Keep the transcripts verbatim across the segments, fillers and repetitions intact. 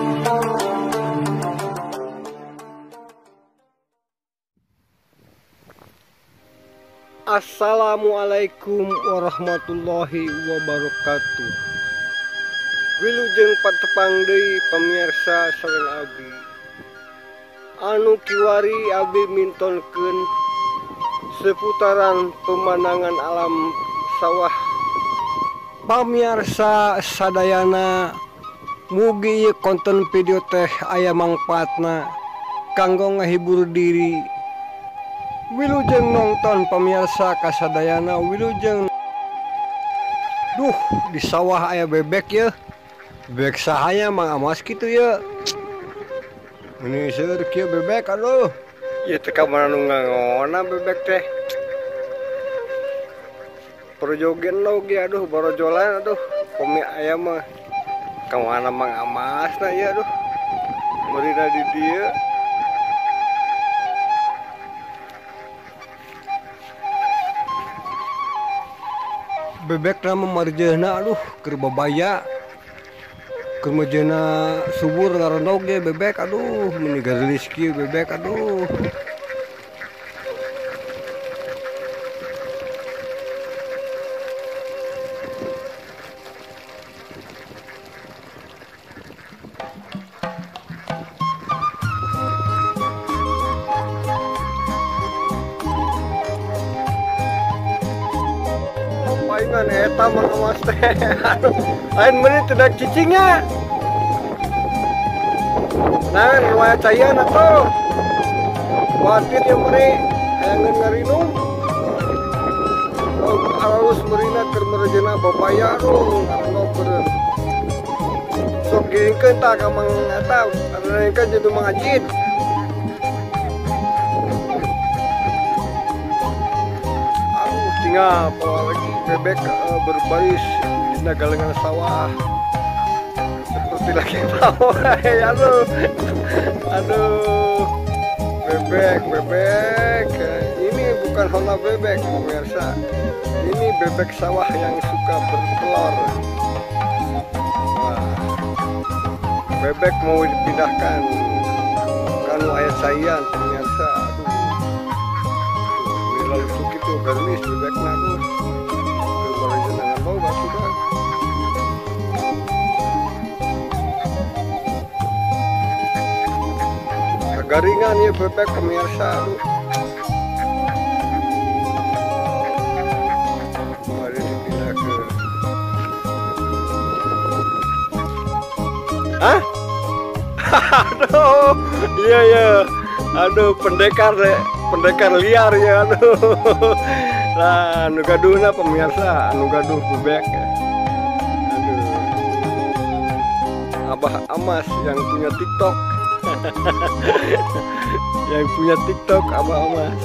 Assalamualaikum warahmatullahi wabarakatuh. Wilujeng patepang deui pamirsa sareng abdi. Anu kiwari abdi mintonkeun seputaran pemandangan alam sawah. Pamirsa sadayana, mugi ieu konten video teh aya mangpaatna kanggo ngahibur diri. Wilujeng nonton pamirsa kasadayana, wilujeng. Duh, di sawah aya bebek ya. Bebek sahaya Mang Amas kitu ya. Ini seur kieu bebek aduh. Ieu teh kamana nu ngangona bebek teh. Projogen loge aduh borojolan aduh. Komi aya mah kamana Mang Amas na ya aduh. Meurina di dieu. Bebek nama marjana aduh keur babaya keur marjana subur ngaranna ge bebek aduh meni garis kieu bebek aduh. Paingan eta Mang Amas teh aduh lain meuni teu dak cicingnya. Nah, riwayat cayan atuh. Watit ya meuni ayangeun ngarinung. Oh, alus meurina keur meureujeuna babaya aduh nganggokeun. Sok giringkeun tah ka Mang eta, arenakeun jeung Mang Ajit. Aduh tinggal pola lagi bebek uh, berbaris di galengan sawah seperti lagi tahu. Aduh aduh bebek bebek ini bukan Honda bebek pemirsa, ini bebek sawah yang suka bertelur. Wah, bebek mau dipindahkan kanu ayat sayan pemirsa. Aduh lalu suki tuh garnis bebek nadu jenengan bau batu kan. Kegaringan ya bebek pemirsa aduh. Mari dipindah ke. Hah? Aduh, iya ya. Aduh pendekar deh, pendekar liar ya aduh. Lah, anu gaduhna pemirsa, anu gaduh bebek. Aduh. Abah Amas yang punya TikTok. Yang punya TikTok Abah Amas.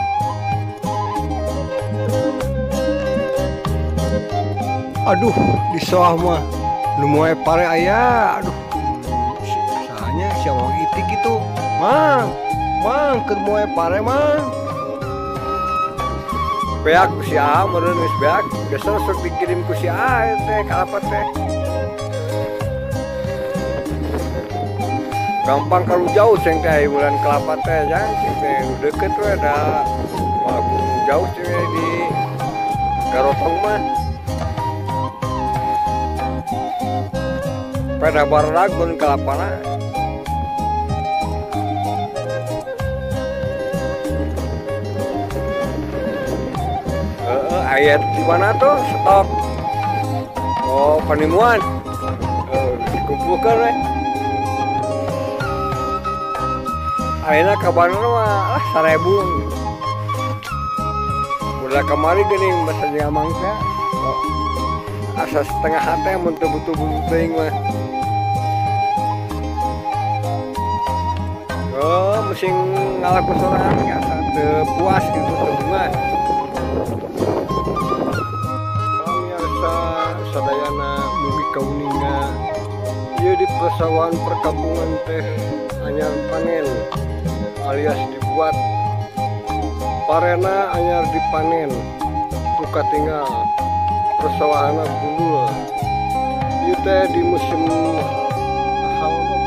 Aduh, di sawah mah nu moe pare aya. Aduh. Sahanya sia wong itik itu. Mang, mang keur moe pare mang. Beak ku si A meureun geus beak, biasa sok dikirim ku si A teh kalapa teh. Gampang kalau jauh ceng teh bulan kelapa teh jang ceng teh deket we da. Walaupun jauh ceng di Garotong mah. Pada barudak mun kelapana. Ayat di mana tuh stok? Oh, penimuan. Oh, dikumpulkan we. Ayeuna kabarna mah ah seribu. Udah kemari geuning basa jeung Amang teh. Oh, asa setengah hate mun teu butuh-butuh teuing mah. Oh, mesin ngalaku sorangan asa teu puas gitu teu bunga. Sadayana mugi kauninga ieu di pesawahan perkampungan teh anyar panen alias dibuat parena anyar dipanen tuka tinggal persawahana gundul ieu teh di musim halodote.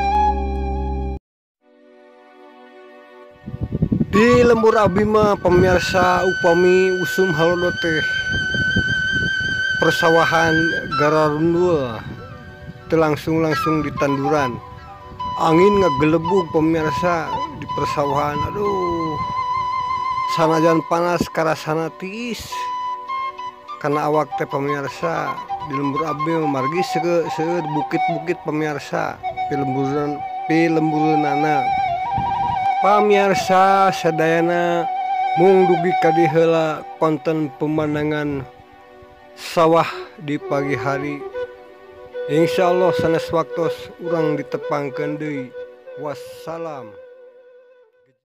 Di lembur abdi mah pemirsa upami usum halodote persawahan gararundul teu langsung-langsung di tanduran. Angin ngagelebug pemirsa di persawahan. Aduh, sanajan panas karasana tiis karena awak teh pemirsa di lembur abdi margi seueur seueur bukit-bukit pemirsa di lemburan di lembureunana. Pamirsa sadayana mung dugi ka dieu heula konten pemandangan sawah di pagi hari. Insyaallah sanes waktos urang ditepangkeun deui. Wassalam.